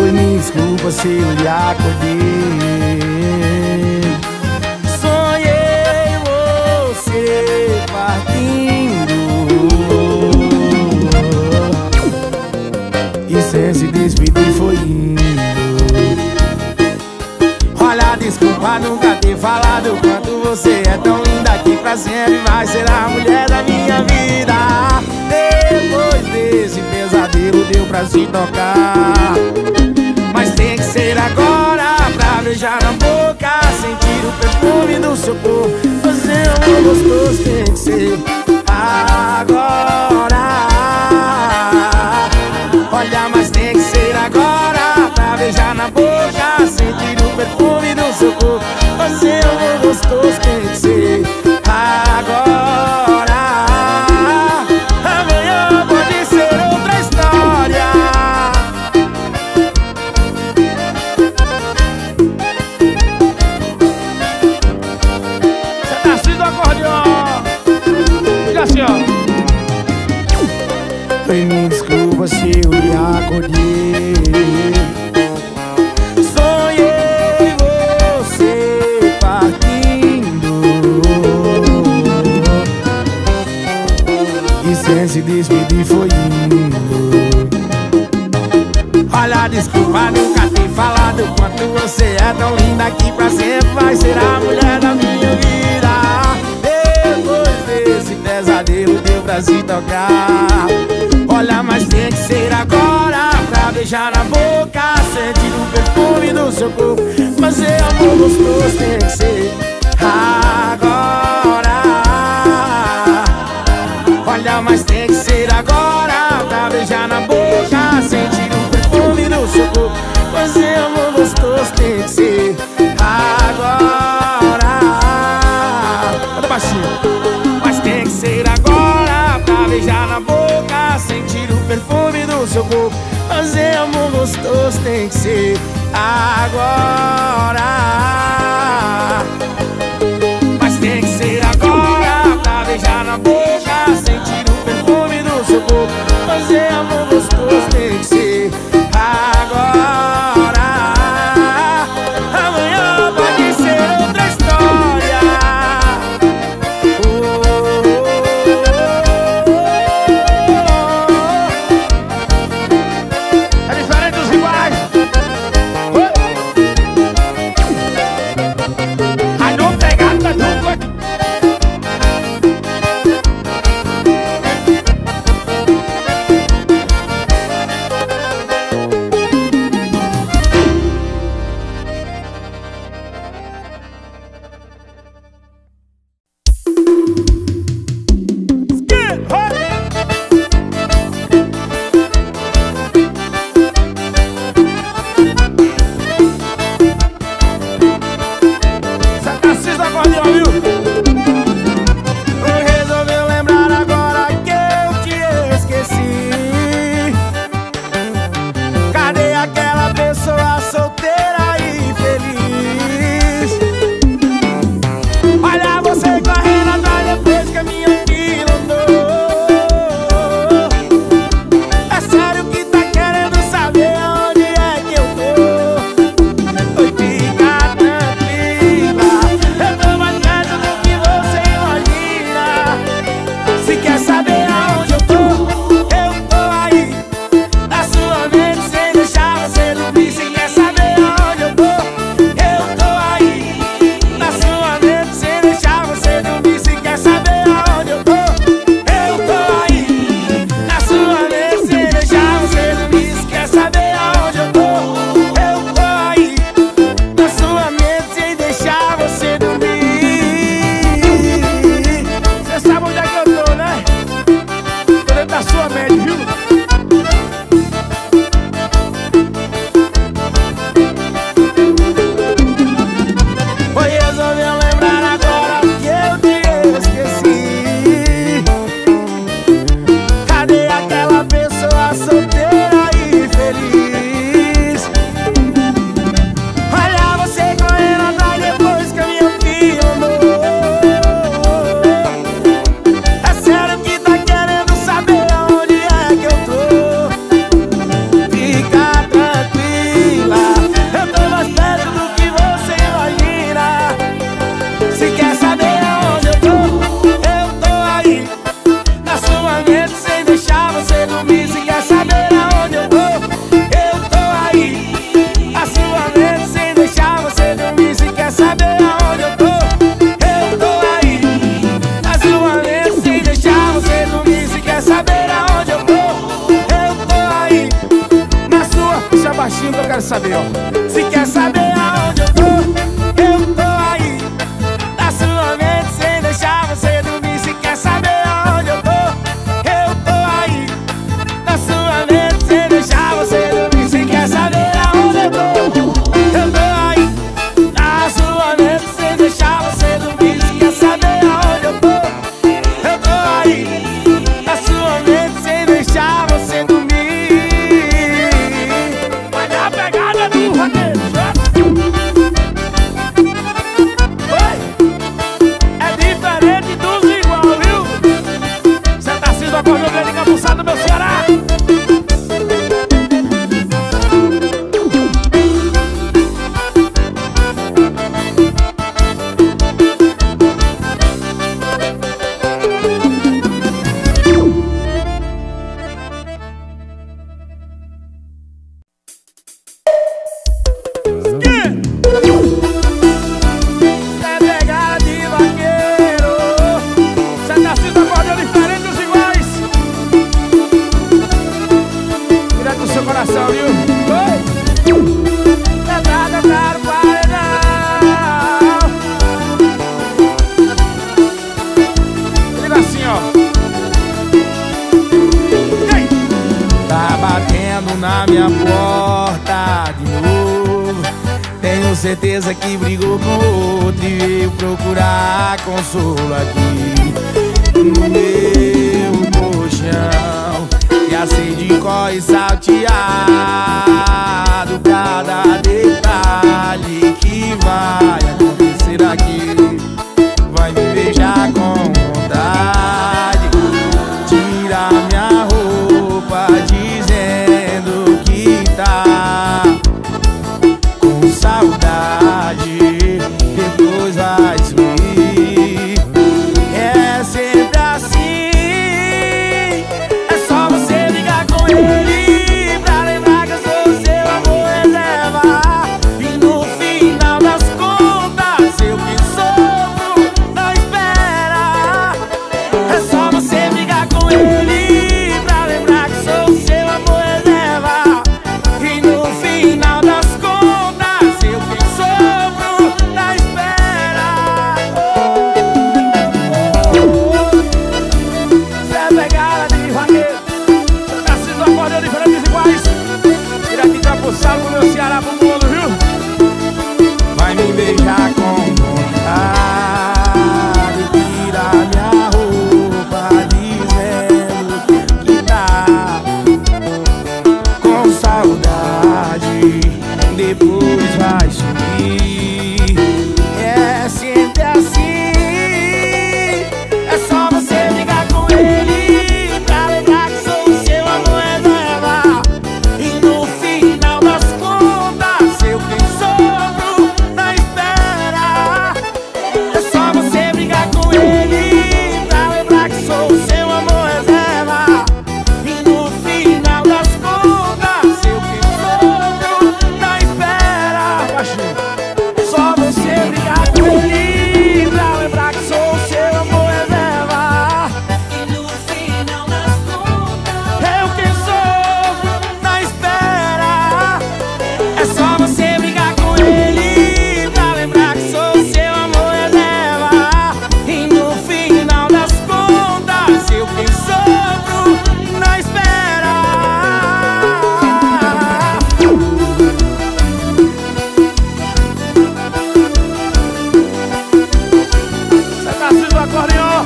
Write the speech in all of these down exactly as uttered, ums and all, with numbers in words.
Oi, me desculpa se eu lhe acordei. Sonhei você partindo e sem se despedir foi indo. Olha, desculpa nunca ter falado quanto você é tão linda, que pra sempre vai ser a mulher da minha vida. Depois desse pesadelo deu pra se tocar, mas tem que ser agora pra beijar na boca, sentir o perfume do seu corpo. Você é um gostoso, tem que ser agora. Olha, mas tem que ser agora pra beijar na boca, sentir o perfume do seu corpo. Você é um gostoso, tem que ser agora. Amanhã pode ser outra história. Você tá assim do acordeon. Diga assim, ó. Oi, me desculpa se eu lhe acordei. Sonhei você partindo e sem se despedir foi indo. Olha, desculpa nunca ter falado quanto você é tão linda, que pra sempre vai ser a mulher da minha vida. Depois desse pesadelo deu pra se tocar. Olha, mas tem que ser agora pra beijar na boca, sentir o perfume do seu corpo. Mas é amor gostoso, tem que ser agora. Olha, mas tem que ser agora pra beijar na boca, sentir o perfume do seu corpo. Mas é amor gostoso, tem que ser agora. Olha baixinho. Mas tem que ser agora pra beijar na boca, sentir o perfume do seu corpo. Fazer amor gostoso tem que ser agora. Mas tem que ser agora pra beijar na boca, sentir o perfume do seu corpo. Fazer amor gostoso tem que ser agora. Amanhã pode ser outra história. baixinho que eu quero saber, ó. Se quer saber aonde eu tô, eu tô aí na sua mente sem deixar você dormir. Se quer saber aonde eu tô, eu tô aí na sua mente sem deixar você dormir. Se quer saber aonde eu tô, eu tô aí na sua mente sem deixar você dormir. Se quer saber aonde eu tô, eu tô aí na sua mente sem deixar você dormir. Vai na pegada do vaqueiro. Oi, é diferente dos igual, viu? Cê tá sendo a cor grande cabuçado do meu Ceará. Na minha porta de novo, tenho certeza que brigou com outro e veio procurar consolo aqui no meu colchão. E a sede corre salteado, cada detalhe que vai acontecer aqui vai me beijar com vontade, tirar minha roupa, dizendo que tá com saudade, depois vai sumir. É sempre assim, é só você ligar com ele pra lembrar que eu sou seu amor reserva. E no final das contas, eu que sofro não espera. É só você ligar com ele pra lembrar que sou seu amor reserva. E no final das contas, eu que sofro na espera. Cê é pegada de vaqueiro, tá sendo acordeão diferentes iguais. Tira aqui pra puxar pro meu Ceará, pro mundo, viu? Vai me beijar com vontade, tirar minha roupa, dizendo que tá com saudade, depois vai sumir. É sempre assim, é só você ligar com ele pra lembrar que sou seu amor reserva. E no final das contas, eu quem sofro na espera. É só você brigar com ele pra lembrar que sou seu amor reserva. E no final das contas, eu que sofro na espera. Baixinho. Só você brigar com ele pra lembrar que sou seu amor reserva. E no final das contas, eu que sofro na espera. É só você brigar com ele pra lembrar que sou seu amor reserva. E no final das contas, eu que sofro na espera. Cê tá sendo acordeão.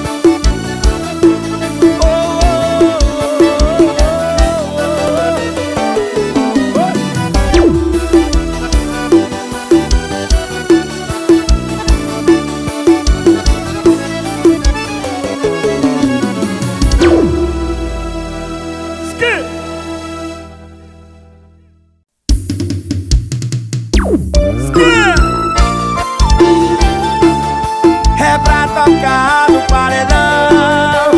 Oh, oh, oh, oh, oh. É pra tocar no paredão.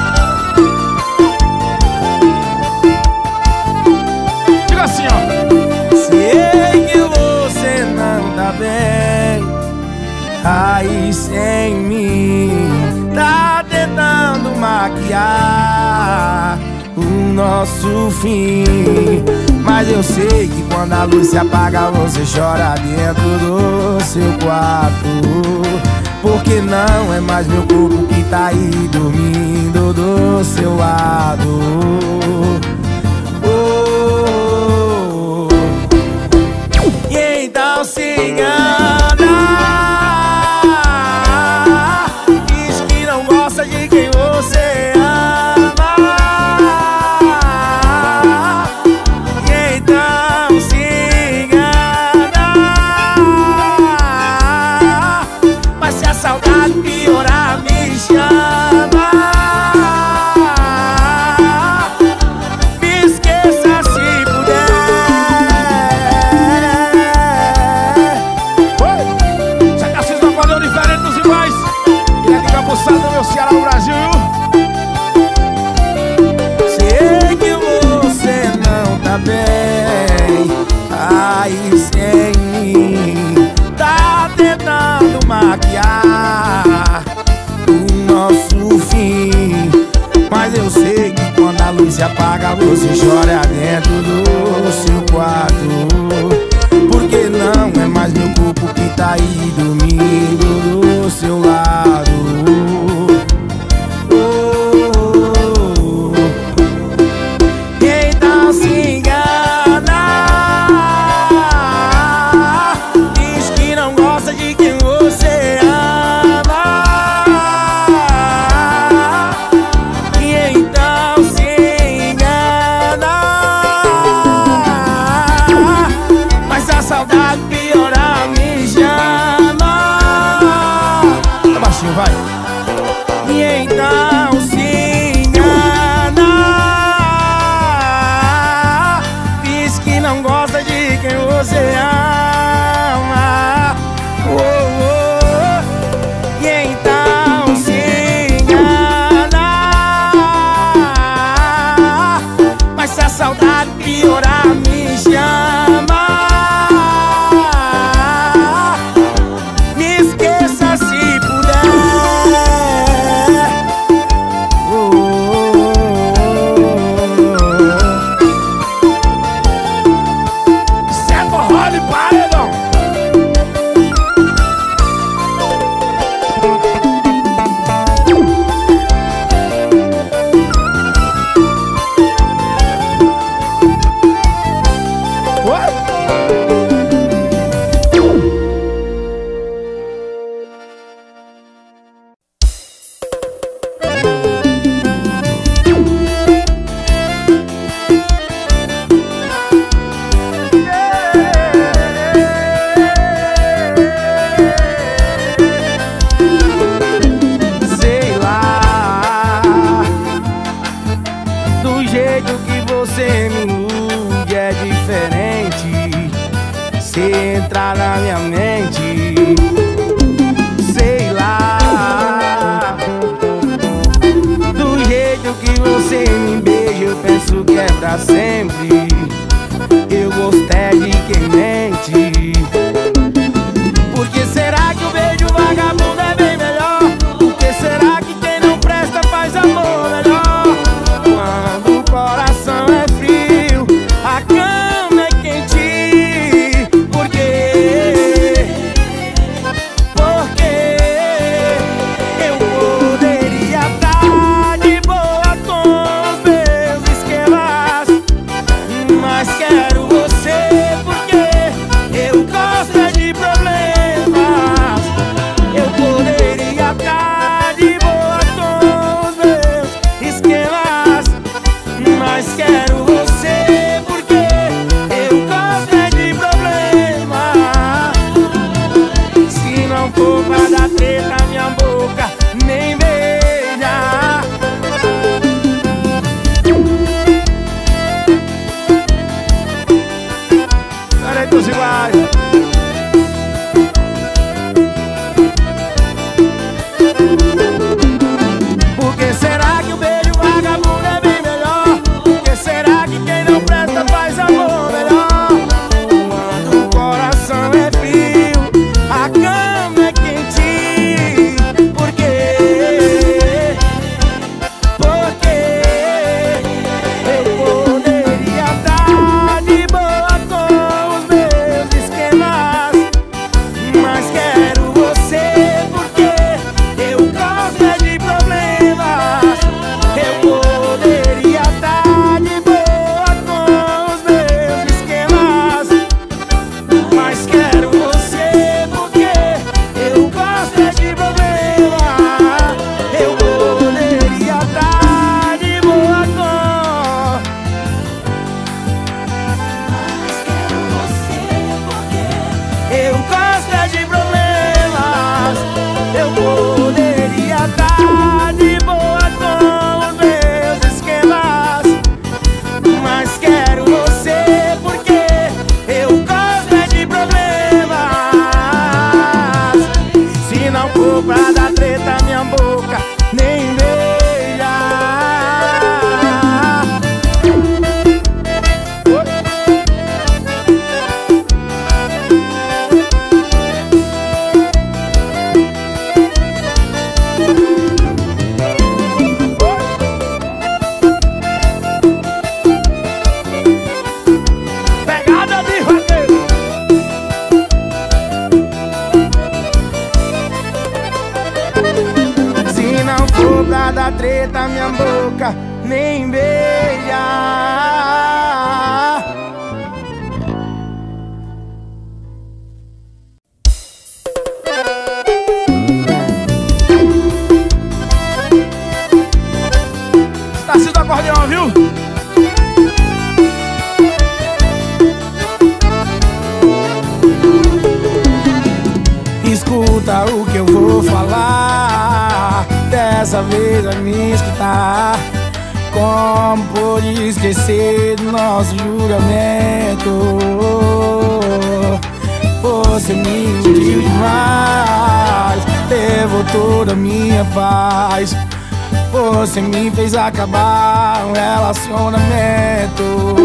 Diga assim, ó. Sei que você não tá bem aí sem mim, tá tentando maquiar o nosso fim, mas Mas eu sei que quando a luz se apaga você chora dentro do seu quarto. Porque não é mais meu corpo que tá aí dormindo do seu lado. Oh, oh, oh. E então se engana, diz que não gosta de quem você ama. E então se engana, mas se a saudade piorar me chama. Me esqueça se puder. Oi! Você tá assistindo um acordão diferente dos iguais. E aqui capuçado, meu Ceará, no Brasil. Sei que você não tá bem aí sem mim. Tá tentando maquiar o nosso fim. Mas eu sei que quando a luz se apaga você chora dentro do seu quarto. Porque não é mais meu corpo que tá aí dormindo do seu lado. Oh, oh, oh. Então se engana, diz que não gosta de quem você ama. E então se engana, mas a saudade piorar me chama. Tá baixinho, vai. E então se engana, diz que não gosta de quem você ama. Oh, oh, oh. E então se engana, mas se a saudade piorar me chama. Me esqueça se puder. Oh, oh, oh, oh. Isso é forró de paredão. Sei lá, do jeito que você me ilude é diferente. Se entrar na minha mente, sei lá, do jeito que você me beija eu penso que é pra sempre. Eu gosto é de quem mente. Por que será que o beijo vagabundo é bem melhor? Por que será que quem não presta faz amor melhor? Quando o coração é frio, a cama é quente. Por quê? Porque eu poderia estar de boa com os meus esquemas. mas quero você porque eu gosto é de problemas. Se não for pra dar treta, minha boca nem beija. Pegada de roqueiro. Se não for pra dar treta, minha boca nem beija. Estácio do acordeão, viu? Escuta o que eu vou falar, dessa vez vai me escutar. Como pode esquecer do nosso juramento? Você me iludiu demais, levou toda a minha paz. Você me fez acabar um relacionamento.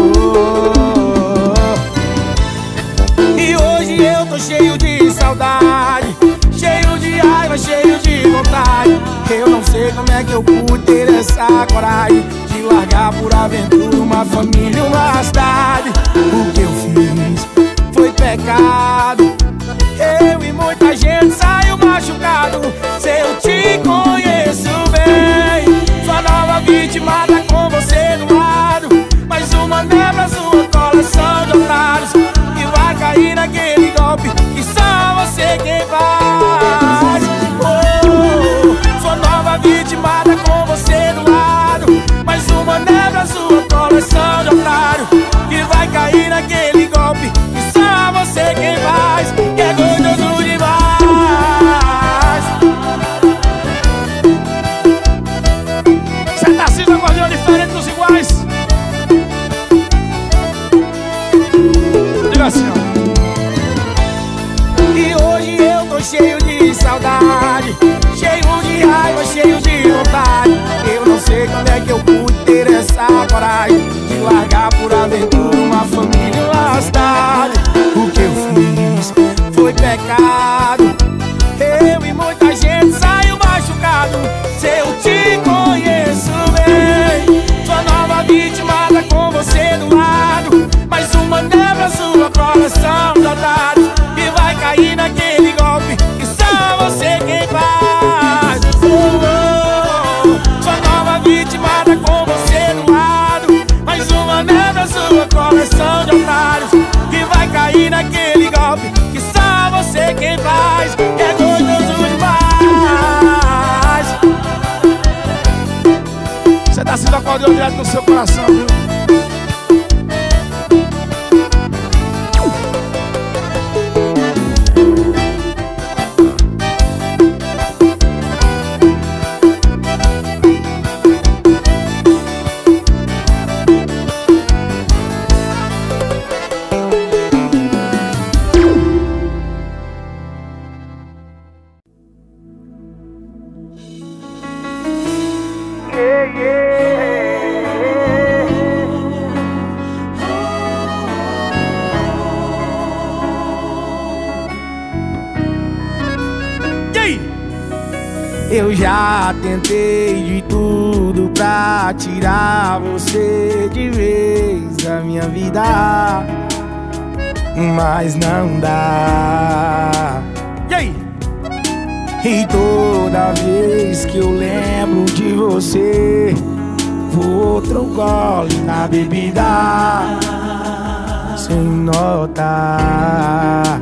E hoje eu tô cheio de saudade, cheio de raiva, cheio de vontade. Eu não sei como é que eu pude ter essa coragem de largar por aventura uma família e uma cidade. O que eu fiz foi pecado, eu e muita gente saiu machucado. Se eu te conheço bem, sua nova vítima tá com você do lado. Mais uma neva, sua coleção de otários, que vai cair naquele golpe que só você quem faz. Oh, sua nova vítima tá com você do lado. Mais uma neva, sua coleção de otário, que vai cair naquele golpe que só você quem faz. Que é gostoso demais. Cê tá se acordeando diferente dos iguais. Diga assim, ó. E hoje eu tô cheio de saudade, cheio de raiva, cheio de vontade. Eu não sei quando é que eu pude ter essa coragem de largar por aventura uma família e uma cidade. O que eu fiz foi pecado, eu e muita gente saiu machucado. Se eu te conheço bem, sua nova vítima tá com você do lado. Mais uma neva, sua coleção de otários, que vai cair naquele golpe que só você quem faz. Oh, oh, sua nova vítima tá com você do lado. Mais uma neva, sua coleção de otários, que vai cair naquele golpe que só você quem faz. Que é gostoso demais. Você tá sendo acordeão direto no seu coração, viu? Eu já tentei de tudo pra tirar você de vez da minha vida, mas não dá. E aí? E toda vez que eu lembro de você, vou outro gole na bebida, sem notar,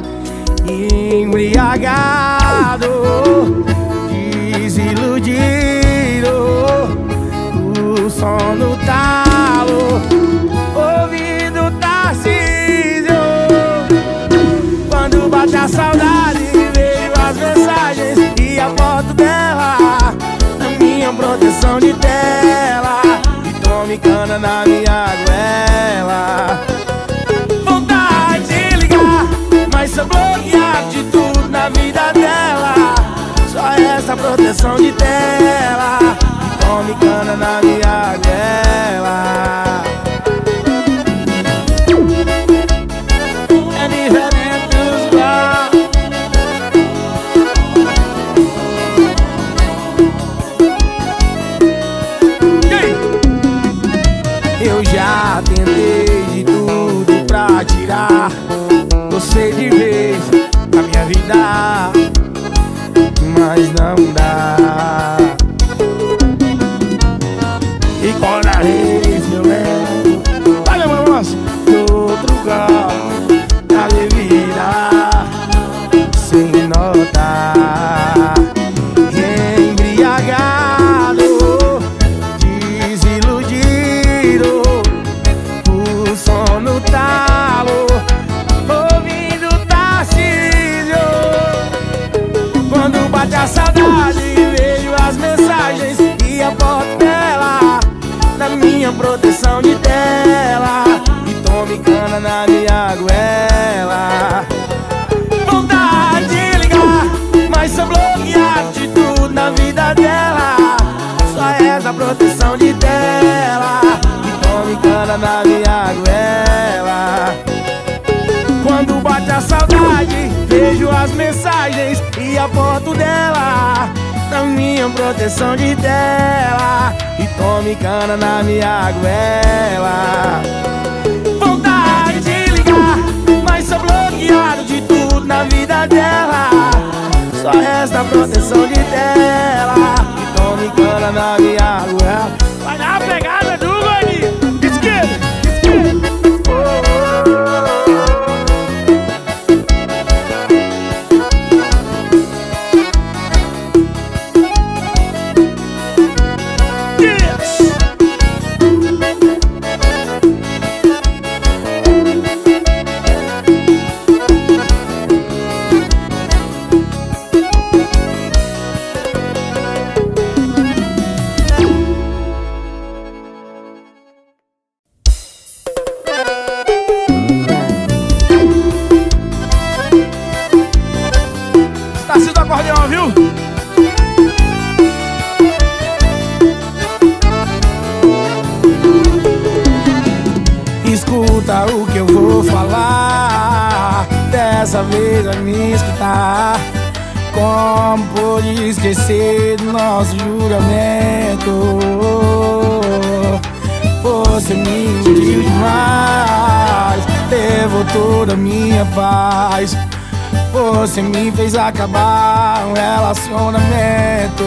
embriagado, desiludido, o sono talo, ouvido Tarcísio. Quando bate a saudade, veio as mensagens e a foto dela na minha proteção de tela, e tome cana na minha goela. cana na minha goela. Vontade de ligar, mas sou bloqueado de tudo na vida dela. Só resta a proteção de tela e tome cana na minha goela. Quando bate a saudade, vejo as mensagens e a foto dela na minha proteção de tela e tome cana na minha goela. Vontade de ligar, mas sou bloqueado de tudo na vida dela. Só resta a proteção de tela e tome cana na minha goela. Vai na pegada do gordinho. Esquerda, esquerda. Tarcísio do acordeão, viu? Escuta o que eu vou falar, dessa vez vai me escutar. Como pude esquecer do nosso juramento? Você me iludiu demais, levou toda a minha paz. Você me fez acabar um relacionamento.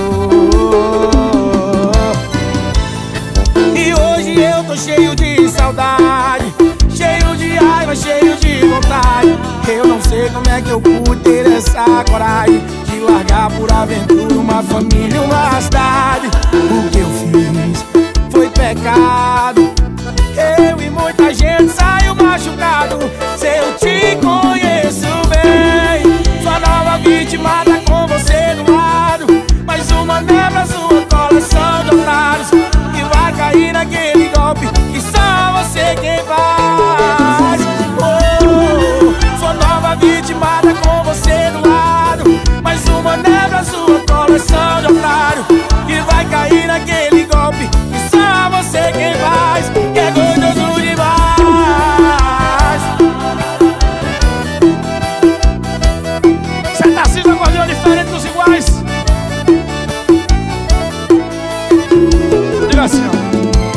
E hoje eu tô cheio de saudade, cheio de raiva, cheio de vontade. Eu não sei como é que eu pude ter essa coragem de largar por aventura uma família, uma cidade. O que eu fiz foi pecado. Eu e muita gente saiu machucado. Se eu te conheço bem, sua nova vítima tá com você do lado. Mais uma nebra, sua coleção de otários que vai cair naquele golpe que só você quem faz. Oh, sua nova vítima tá com você do lado. Mais uma nebra, sua coleção de otários que vai cair naquele golpe que só você quem faz. Que é gostoso demais. Cê tá se acordando diferente dos iguais. Diga assim, ó.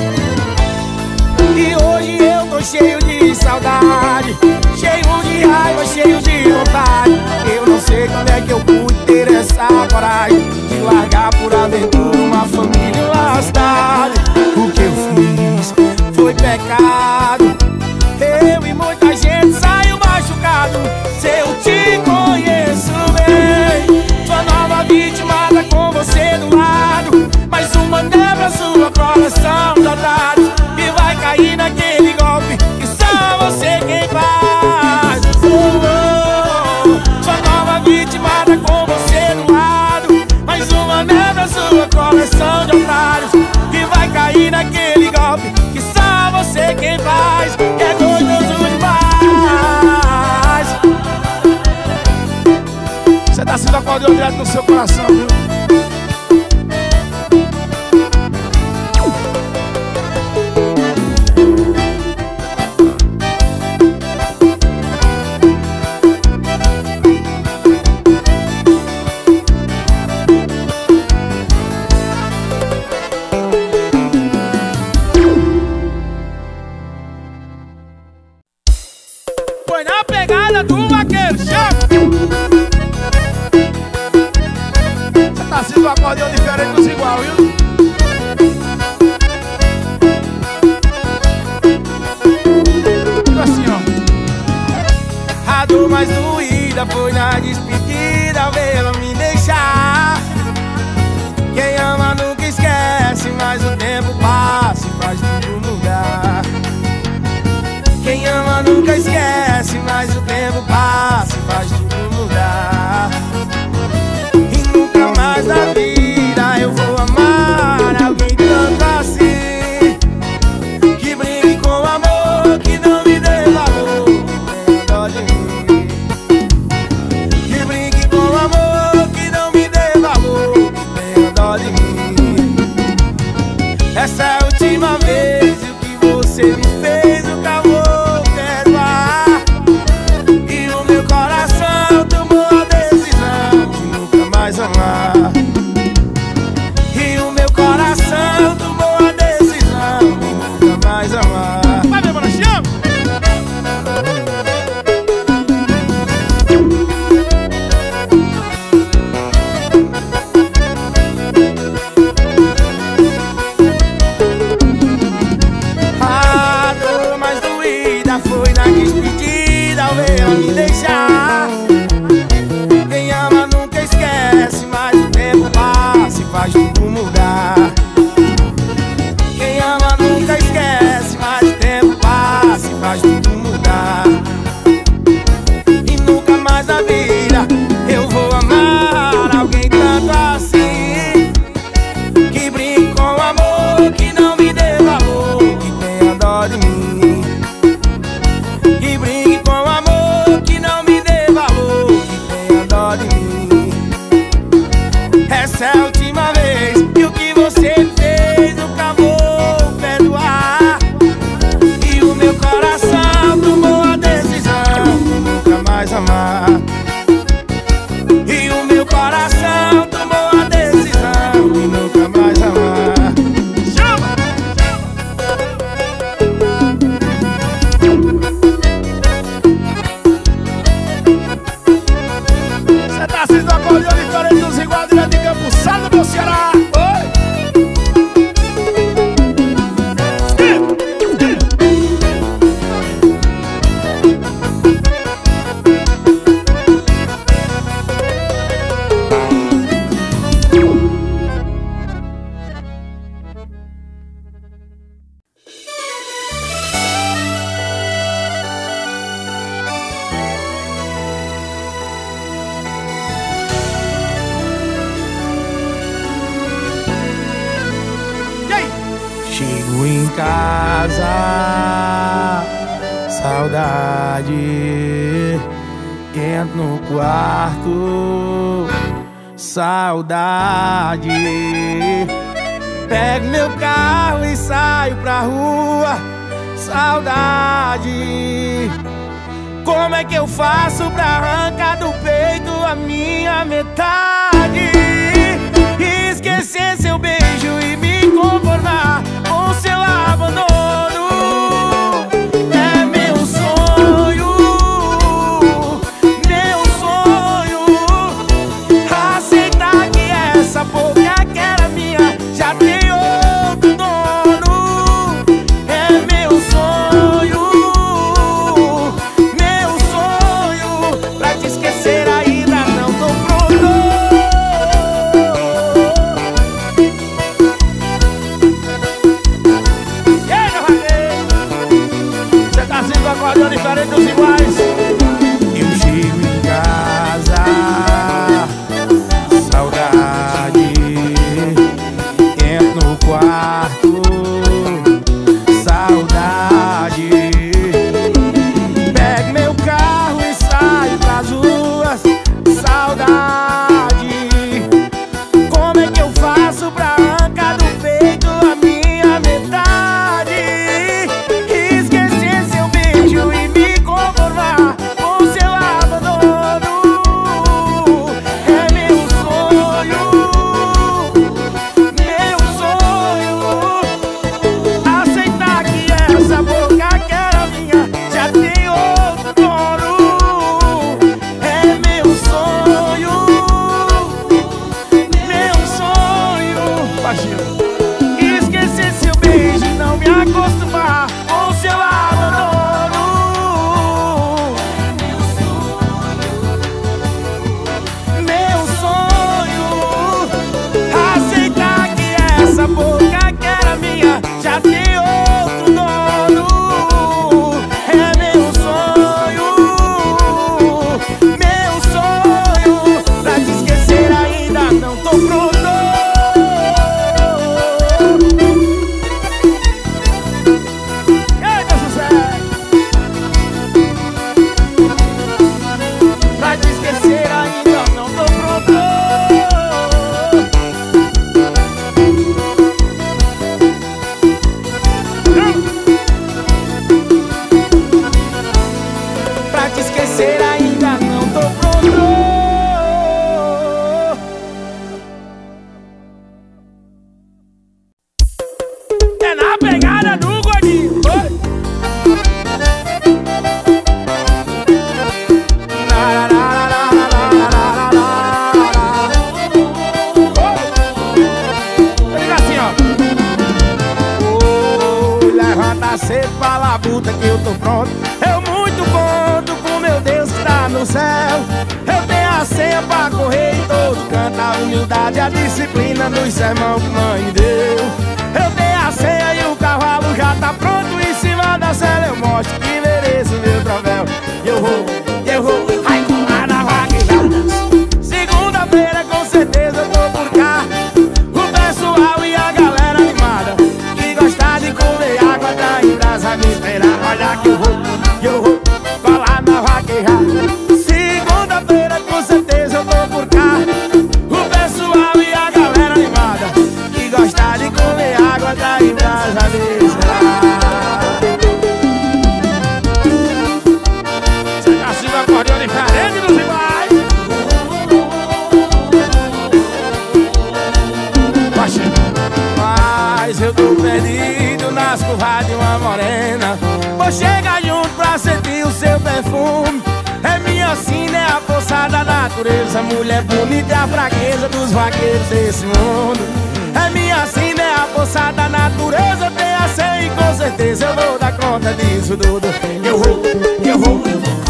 E hoje eu tô cheio de saudade, cheio de raiva, cheio de vontade. Eu não sei como é que eu pude ter essa coragem de largar por aventura uma família, uma cidade. O que eu fiz foi pecado. Eu e muita gente saiu machucado. Se eu te conheço bem, sua nova vítima tá com você do lado. Mais uma nebra, sua coleção de otários que vai cair naquele golpe que só você quem faz. Oh, oh, sua nova vítima tá com você do lado. Mais uma nebra, sua coleção de otários que vai cair naquele golpe que só você quem faz. Que é gostoso demais. Você tá sendo acordeão direto no seu coração, viu? Foi na pegada do vaqueiro, chega! Você tá sendo um acordeão diferente dos igual, viu? Fica assim, ó. A dor mais doída foi na despedida, vê-la me deixar. Quem ama nunca esquece, mas o tempo passa e faz tudo mudar. Quem ama nunca esquece, mas o tempo passa e faz tudo mudar. E nunca mais na vida eu vou amar alguém tanto assim, que brinque com amor, que não me dê valor. casa. Saudade, entro no quarto. Saudade, pego meu carro e saio pra rua. Saudade, como é que eu faço pra arrancar do peito a minha metade? E esquecer seu beijo e me conformar com seu abandono. É meu sonho, meu sonho, aceitar que essa boca que era minha já tem outro dono. É meu sonho, meu sonho, pra te esquecer ainda não tô pronto. E aí, meu vaqueiro, cê tá sendo acordando diferente dos iguais. Eu chego em casa, saudade, entro no quarto. Saudade, pego meu carro e saio pras ruas. Saudade, como é que eu faço pra arrancar do peito a minha metade? Esquecer seu beijo e me conformar com seu abandono. É meu sonho, meu sonho, aceitar que essa boca que era minha já tem outro dono. É meu sonho, meu sonho, baixinho, esquecer seu beijo e não me acostumar com seu abandono. Meu sonho, aceitar que essa boca que era minha já tem outro dono. É meu sonho, meu sonho, pra te esquecer ainda não tô pronto. Eita, sucesso! Pra te esquecer ainda não tô pronto. Pra te esquecer ainda não tô pronto. É na pegada do gordinho. Oi. Diga assim, ó. Oi, levanta cedo pra labuta que eu tô pronto. Eu muito conto com meu Deus que tá no céu. Eu tenho a senha pra correr em todo canto. A humildade, a disciplina dos sermão que mãe deu. Eu tenho a senha e o cavalo já tá pronto. Em cima da cela eu mostro que mereço meu troféu. Eu vou, eu vou, ai, colar na vaquejada. Segunda-feira com certeza eu tô por cá. O pessoal e a galera animada que gosta de comer água tá em brasa me esperar. Olha que eu vou, eu vou colar na vaquejada. Segunda-feira com certeza eu tô por cá. O pessoal e a galera animada que gosta de comer água tá em brasa me esperar. Você tá sendo acordando diferente dos iguais. Mas eu tô perdido nas curvas de uma morena. Vou chegar junto pra sentir o seu perfume. É minha sina, é a força da natureza. Mulher bonita é a fraqueza dos vaqueiros desse mundo. É minha sina, é a força da natureza. Tem a senha e com certeza eu vou dar conta disso tudo. Eu vou, eu vou, eu vou.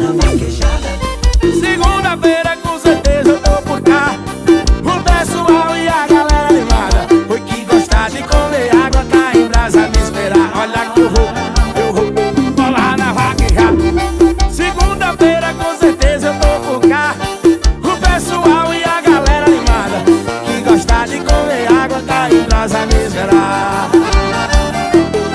Segunda-feira com certeza eu tô por cá. O pessoal e a galera animada foi que gostar de comer água tá em brasa me esperar. Olha que eu vou, eu vou colar na vaquejada. Segunda-feira com certeza eu tô por cá. O pessoal e a galera animada que gosta de comer água tá em brasa me esperar.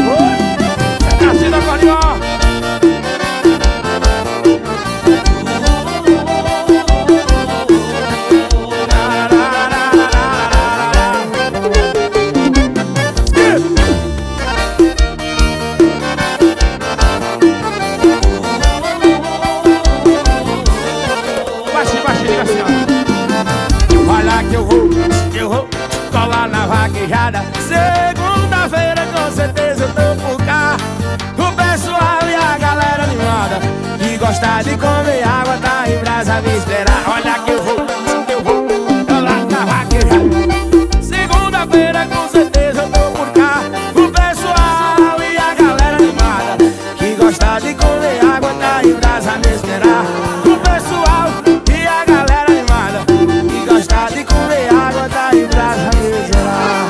gosta de comer água, tá em brasa me esperar. Olha que eu vou, que eu vou, eu lá na vaqueja. Segunda-feira com certeza eu tô por cá. O pessoal e a galera animada que gosta de comer água, tá em brasa me esperar. O pessoal e a galera animada que gosta de comer água, tá em brasa me esperar.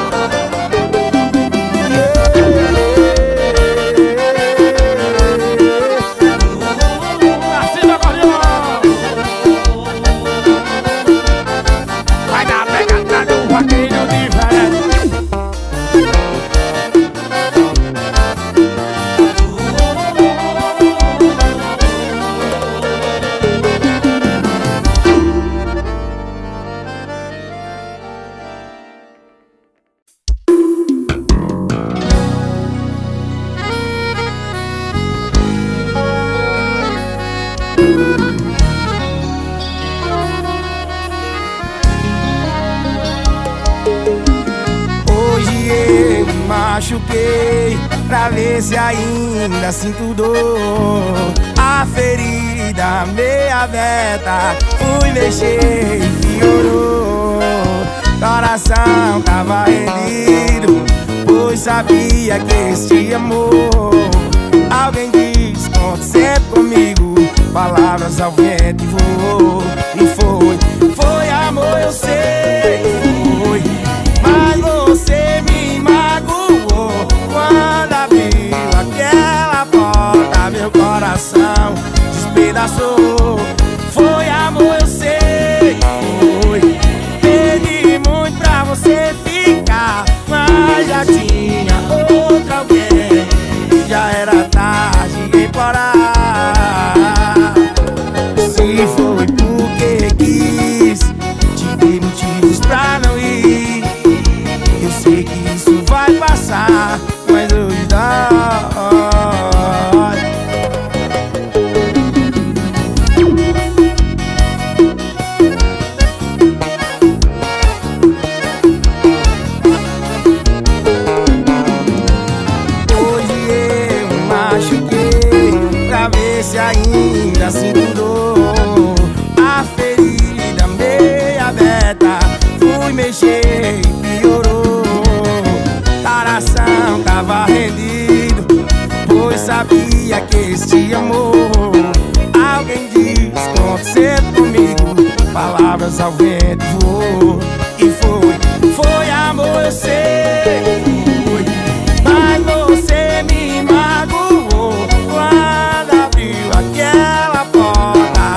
Machuquei pra ver se ainda sinto dor. A ferida meia aberta, fui mexer e piorou. Coração tava rendido, pois sabia que este amor. Alguém diz, conte sempre comigo, palavras ao vento e voou. E foi, foi amor, eu sei, foi. Mas você me magoou quando abriu aquela porta, meu coração despedaçou. Foi amor, eu sei, foi. Pedi muito pra você ficar, mas já tinha outra alguém. Já era tarde de parar. Se foi porque quis, te dei motivos pra não ir. Eu sei que isso vai passar, mas hoje dói. Hoje eu machuquei pra ver se ainda sinto dor. A ferida meia aberta, fui mexer e piorou. Coração tava rendido, pois sabia que este amor. Alguém diz, conte sempre comigo, palavras ao vento voou. E foi, foi amor, eu sei, foi. Mas você me magoou quando abriu aquela porta.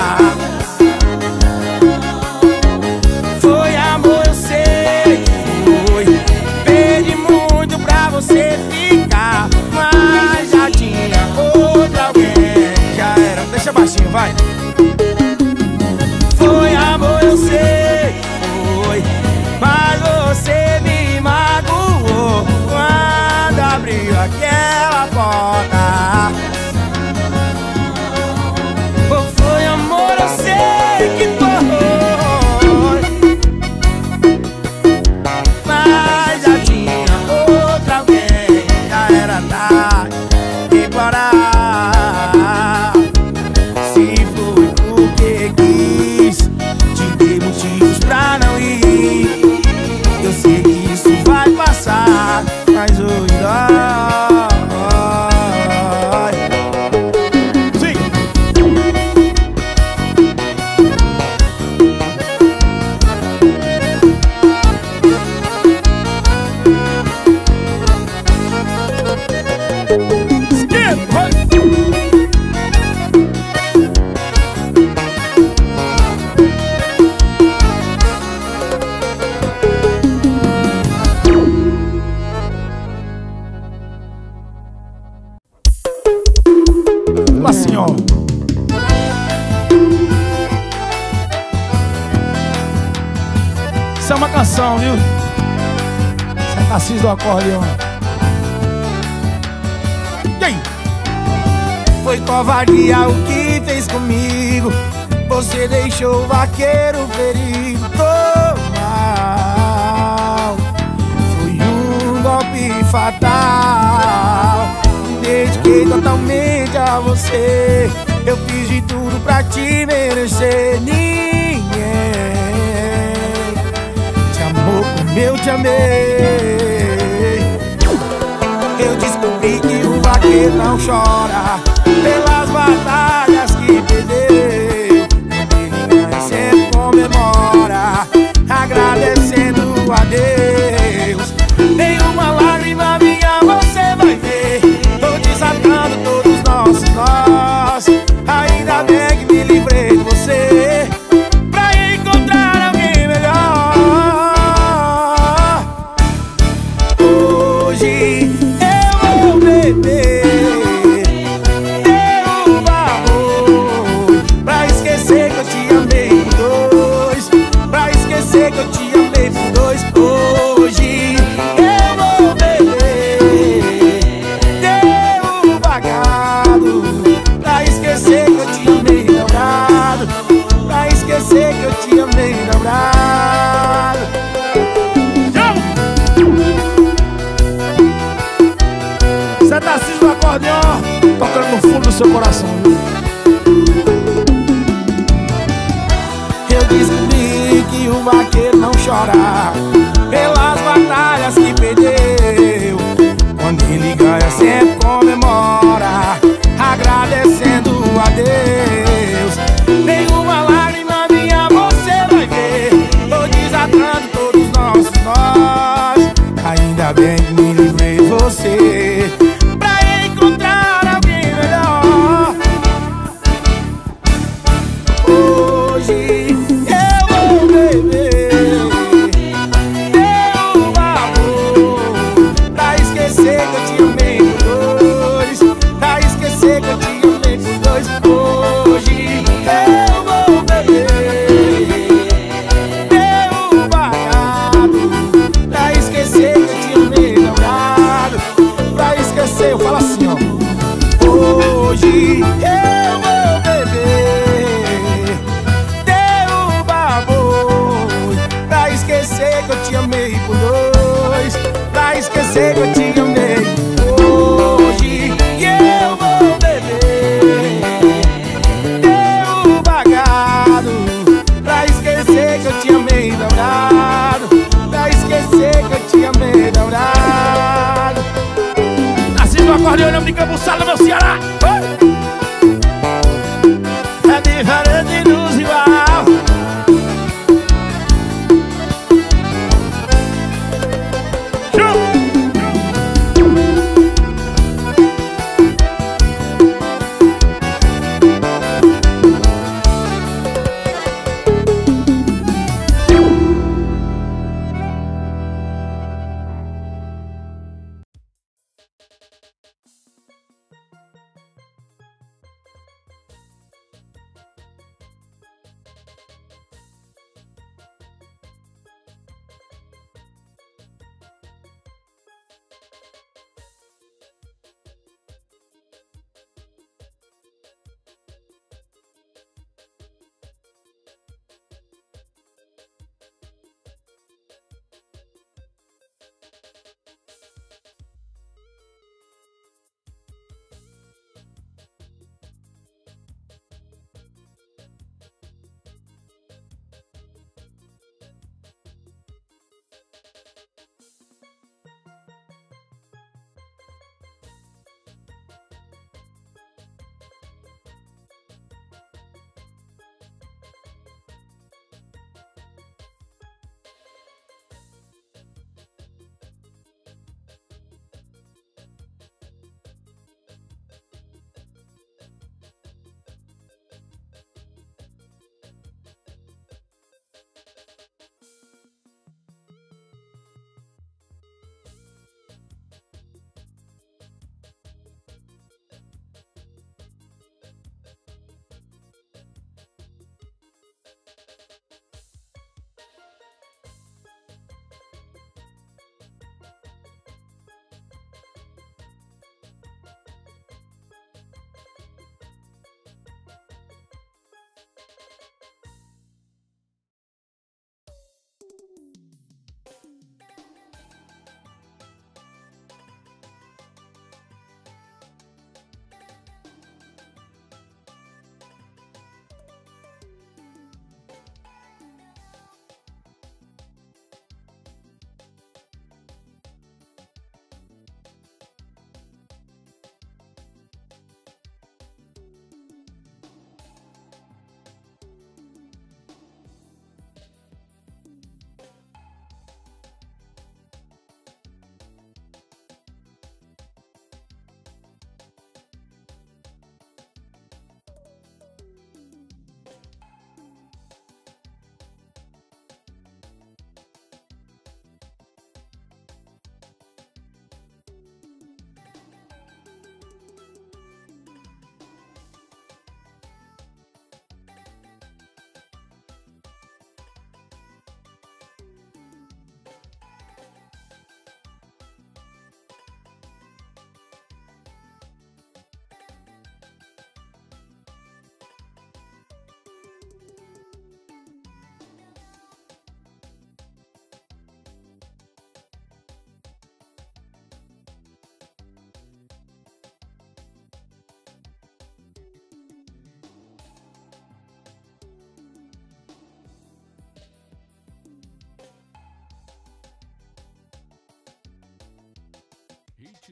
Foi amor, eu sei, foi. Pedi muito pra você ficar, mas já tinha outra alguém. Já era, deixa baixinho, vai. Foi amor, eu sei, foi. Mas você me magoou quando abriu aquela porta. Oh, foi amor, eu sei que foi. Mas já tinha outra alguém. Já era tarde de parar. Se foi porque quis, te dei motivos pra não ir. Eu sei que isso vai passar, mas hoje dói. Sim. Skip, vai. Assim, ó. Isso é uma canção, viu? Isso é Tarcísio do acordeão. E aí? Foi covardia o que fez comigo. Você deixou o vaqueiro ferido. Tô mal. Foi um golpe fatal. Me dediquei totalmente a você. Eu fiz de tudo pra te merecer. Ninguém te amou como eu te amei. Eu descobri que o vaqueiro não chora pelas batalhas que perdeu. Ele ganha sempre comemora, agradecendo a Deus. Nenhuma lágrima minha você vai ver. Tô desatando todos os nossos nós. Ainda bem que me livrei de você pra encontrar alguém melhor. Hoje eu vou beber teu amor pra esquecer que eu te amei por dois, pra esquecer que eu te amei por dois. Hoje eu vou beber teu vagado pra esquecer que eu te amei dobrado, pra esquecer que eu te amei dobrado. Zé Tarcísio no acordeão, tocando no fundo do seu coração. Eu descobri que o vaqueiro não chora pelas batalhas que perdeu. Quando ele ganha sempre comemora, agradecendo a Deus. Nenhuma lágrima minha você vai ver. Tô desatando todos os nossos nós. Ainda bem que me livrei de você pra encontrar alguém melhor. Hoje eu vou beber teu amor pra esquecer que eu te amei por dois, pra esquecer que eu te amei por dois. Hoje eu vou beber teu vagado pra esquecer que eu te amei dobrado, pra esquecer. Eu falo assim, ó. Hoje eu vou beber teu babor pra esquecer que eu te amei por dois, pra esquecer que eu te amei. Hoje eu vou beber teu vagado pra esquecer que eu te amei dobrado, pra esquecer que eu te amei dobrado. Nasci no acordeão, não brinca buçada, meu Ceará. É diferente dos igual.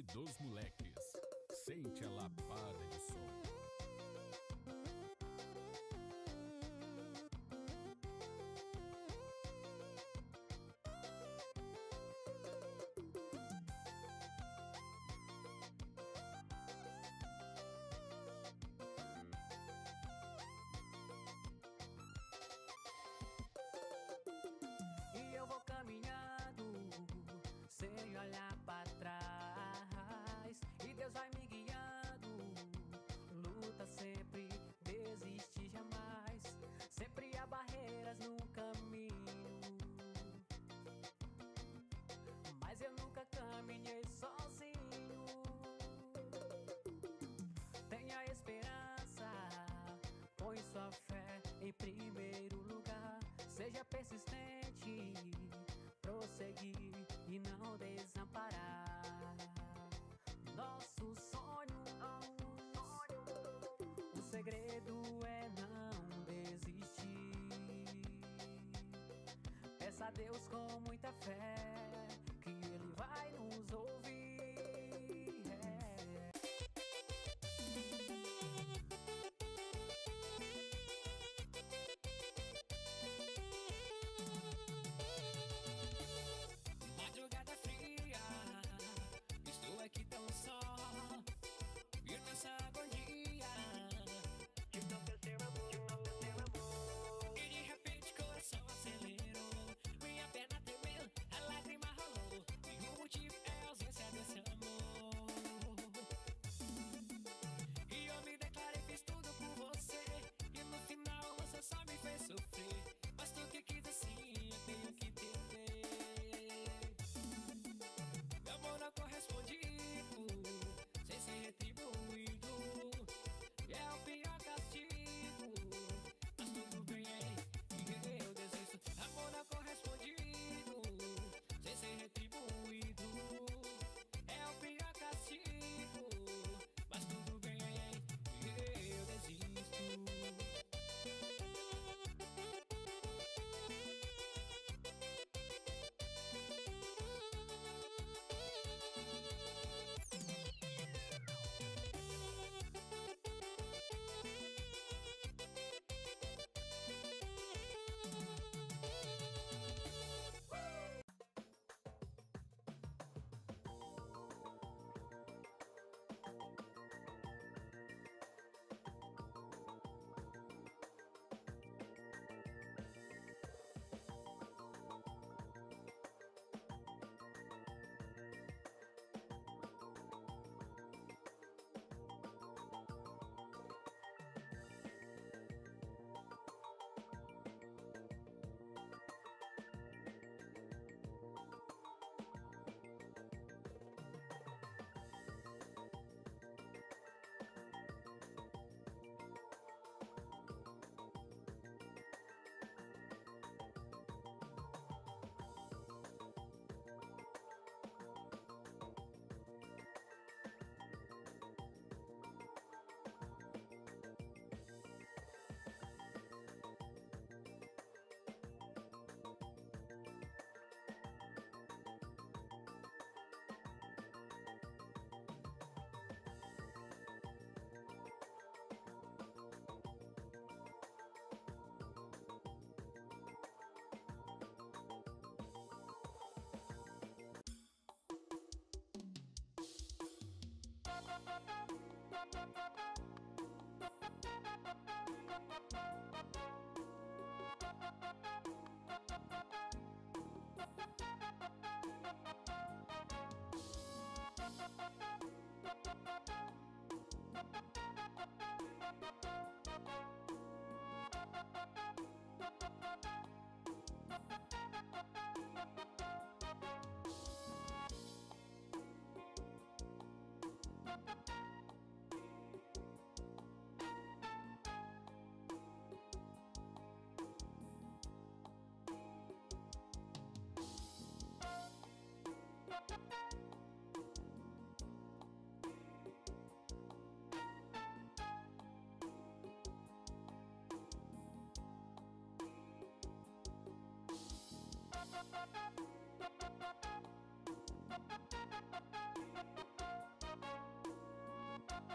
dos moleques. Sente a lapada de som. E eu vou caminhando sem olhar pra trás, e Deus vai me guiando. Luta sempre, desiste jamais. Sempre há barreiras no caminho, mas eu nunca caminhei sozinho. Tenha esperança, põe sua fé em primeiro lugar. Seja persistente, prosseguir e não desamparar nossos sonhos. O segredo é não desistir. Peça a Deus com muita fé que Ele vai nos ouvir. É. Madrugada fria, estou aqui tão só, e nessa agonia de não ter teu amor, de não ter teu amor. E de repente coração acelerou, minha perna tremeu, a lágrima rolou, e o motivo é a ausência desse amor. E eu me declarei, fiz tudo por você, e no final você só me fez sofrer. Mas tu que quis assim, eu tenho que entender. Meu amor não correspondido, sem ser retribuído, é o pior castigo. Mas tudo bem, e eu desisto. Amor não correspondido, sem ser retribuído, é o pior castigo. Mas tudo bem, e eu desisto.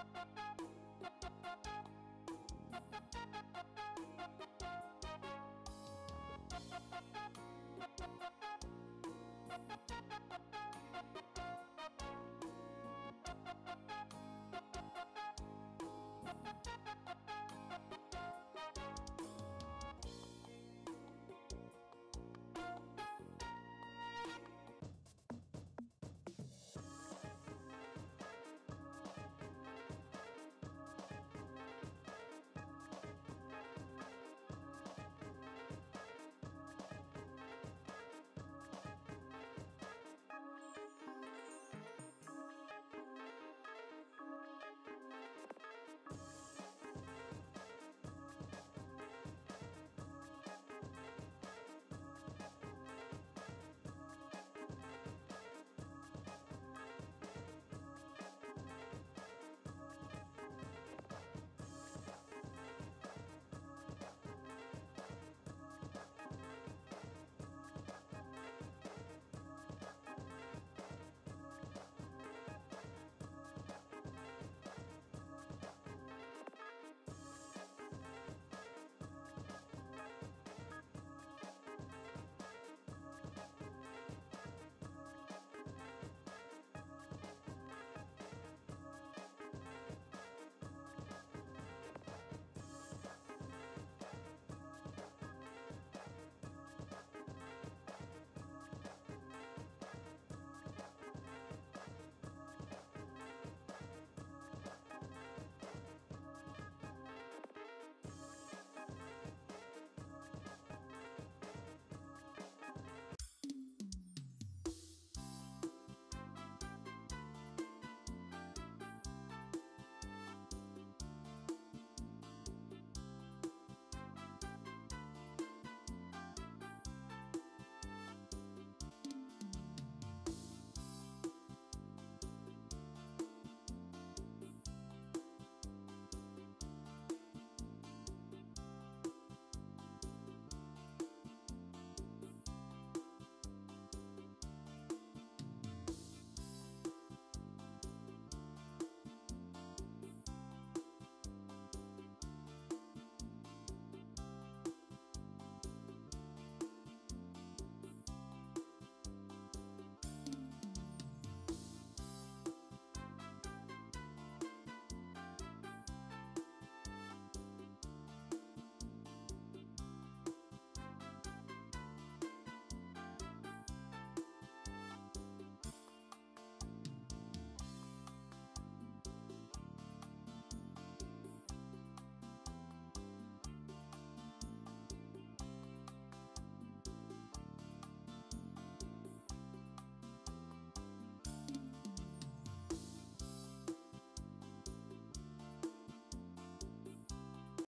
Música